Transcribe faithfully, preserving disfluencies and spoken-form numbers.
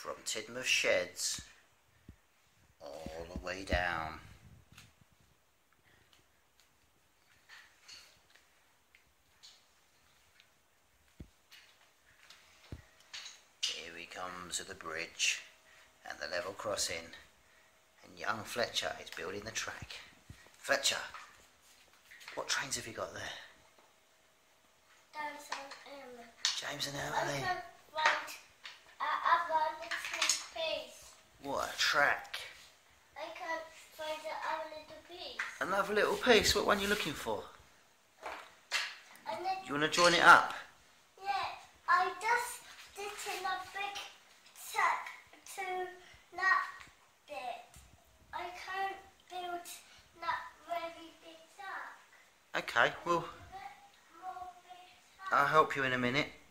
from Tidmouth Sheds all the way down. Here he comes to the bridge and the level crossing, and young Fletcher is building the track. Fletcher, what trains have you got there? James and Emily. James and I Emily. can't find another little piece. What a track. I can't find another little piece. Another little piece. What one are you looking for? And then, Do you want to join it up? yeah, I just did in a big track to that bit. I can't build that very big track. Okay, well, A bit more big track. I'll help you in a minute.